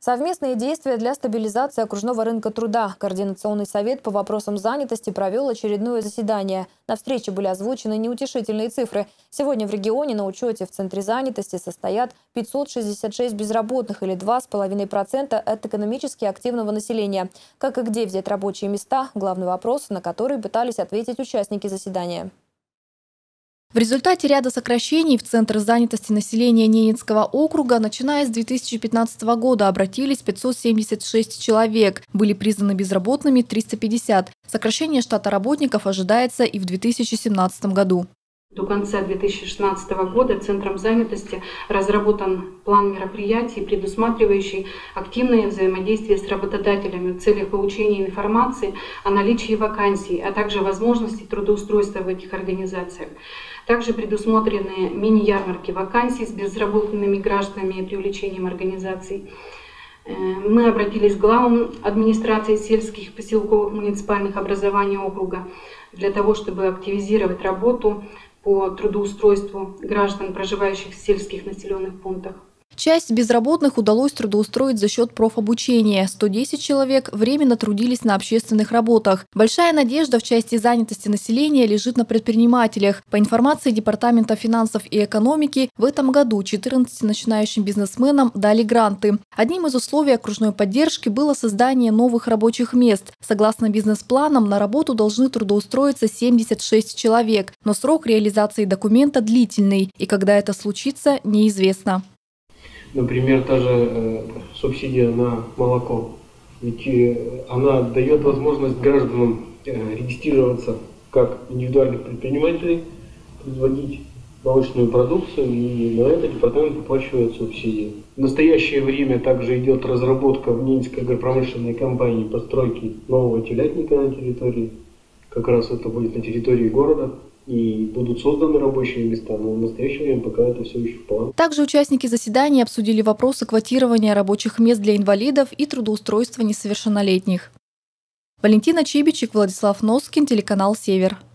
Совместные действия для стабилизации окружного рынка труда. Координационный совет по вопросам занятости провел очередное заседание. На встрече были озвучены неутешительные цифры. Сегодня в регионе на учете в Центре занятости состоят 566 безработных или 2,5% от экономически активного населения. Как и где взять рабочие места – главный вопрос, на который пытались ответить участники заседания. В результате ряда сокращений в Центр занятости населения Ненецкого округа, начиная с 2015 года, обратились 576 человек. Были признаны безработными 350. Сокращение штата работников ожидается и в 2017 году. До конца 2016 года Центром занятости разработан план мероприятий, предусматривающий активное взаимодействие с работодателями в целях получения информации о наличии вакансий, а также возможности трудоустройства в этих организациях. Также предусмотрены мини-ярмарки вакансий с безработными гражданами и привлечением организаций. Мы обратились к главам администрации сельских, поселковых, муниципальных образований округа для того, чтобы активизировать работу по трудоустройству граждан, проживающих в сельских населенных пунктах. Часть безработных удалось трудоустроить за счет профобучения. 110 человек временно трудились на общественных работах. Большая надежда в части занятости населения лежит на предпринимателях. По информации Департамента финансов и экономики, в этом году 14 начинающим бизнесменам дали гранты. Одним из условий окружной поддержки было создание новых рабочих мест. Согласно бизнес-планам, на работу должны трудоустроиться 76 человек, но срок реализации документа длительный, и когда это случится, неизвестно. Например, та же субсидия на молоко, ведь она дает возможность гражданам регистрироваться как индивидуальных предпринимателей, производить молочную продукцию, и на это департамент выплачивает субсидии. В настоящее время также идет разработка в Ненецкой агропромышленной компании постройки нового телятника на территории, как раз это будет на территории города. И будут созданы рабочие места, но в настоящее время пока это все еще в плане. Также участники заседания обсудили вопросы квотирования рабочих мест для инвалидов и трудоустройства несовершеннолетних. Валентина Чибичек, Владислав Носкин, телеканал «Север».